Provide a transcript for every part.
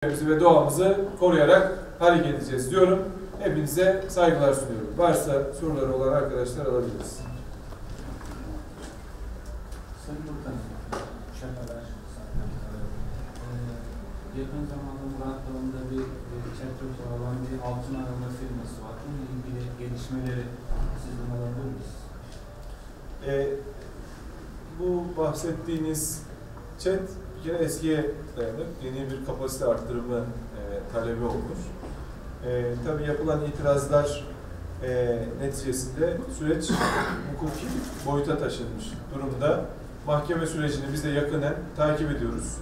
ve doğamızı koruyarak hareket edeceğiz diyorum. Hepinize saygılar sunuyorum. Varsa soruları olan arkadaşlar alabiliriz. Sayın Bakanım, şakalar yakın zamanda Murat Dağı'nda bir çatıda olan bir altın arama firması var. Bununla ilgili gelişmeleri sizden alabilir miyiz? Bu bahsettiğiniz chat bir kere eskiye dayanır. Yeni bir kapasite arttırımı talebi olmuş. Tabii yapılan itirazlar neticesinde süreç hukuki boyuta taşınmış durumda. Mahkeme sürecini biz de yakından takip ediyoruz.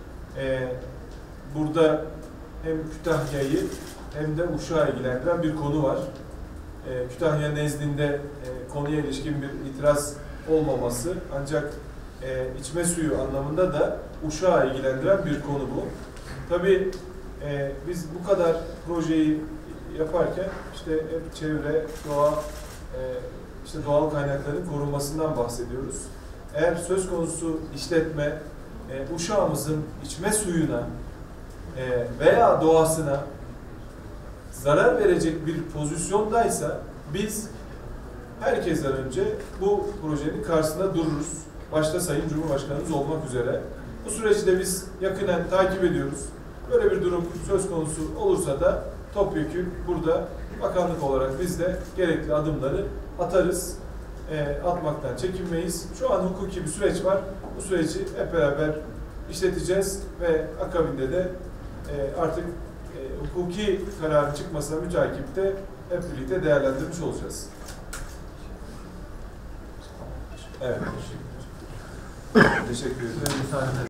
Burada hem Kütahya'yı hem de Uşak'ı ilgilendiren bir konu var. Kütahya nezdinde konuya ilişkin bir itiraz olmaması ancak içme suyu anlamında da Uşak'ı ilgilendiren bir konu bu. Tabii biz bu kadar projeyi yaparken işte hep çevre, doğa, işte doğal kaynakların korunmasından bahsediyoruz. Eğer söz konusu işletme Uşak'ımızın içme suyuna veya doğasına zarar verecek bir pozisyondaysa biz herkesten önce bu projenin karşısında dururuz. Başta Sayın Cumhurbaşkanımız olmak üzere. Bu süreci de biz yakından takip ediyoruz. Böyle bir durum söz konusu olursa da topyekün burada bakanlık olarak biz de gerekli adımları atarız. Atmaktan çekinmeyiz. Şu an hukuki bir süreç var. Bu süreci hep beraber işleteceğiz ve akabinde de artık hukuki kararın çıkmasına mütakip de hep birlikte değerlendirmiş olacağız. Evet. Teşekkür ederim.